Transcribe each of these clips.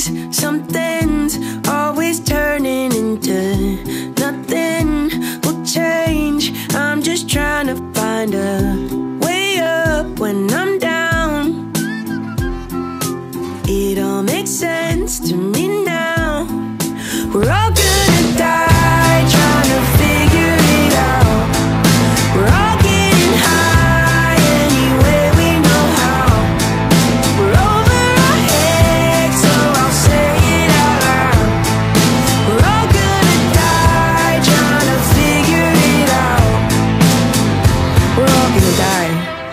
things, something's always turning into nothing will change. I'm just trying to find a way up when I'm down. It all makes sense to me now. We're all gonna die trying to figure it out. We're all getting high anyway we know how. We're over our heads, so I'll say it out loud. We're all gonna die trying to figure it out. We're all gonna die.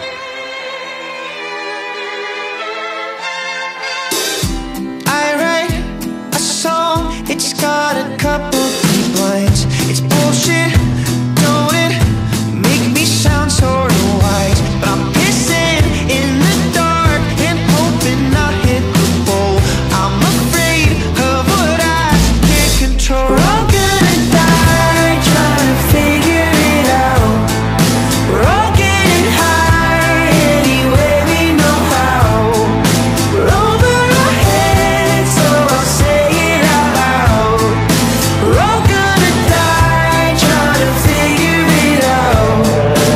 I write a song, it's got a couple key lines. It's bullshit, don't it make me sound sort of wise? But I'm pissing in the dark and hoping I hit the bowl. I'm afraid of what I can't control. We're all gonna die trying to figure it out. We're all getting high anyway we know how. We're over our heads, so I'll say it out loud. We're all gonna die trying to figure it out.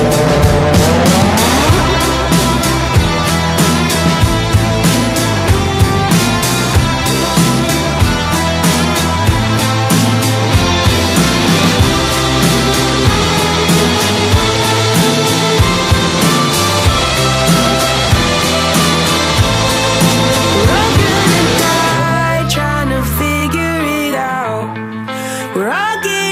We're all gonna die trying to figure it out. We're all getting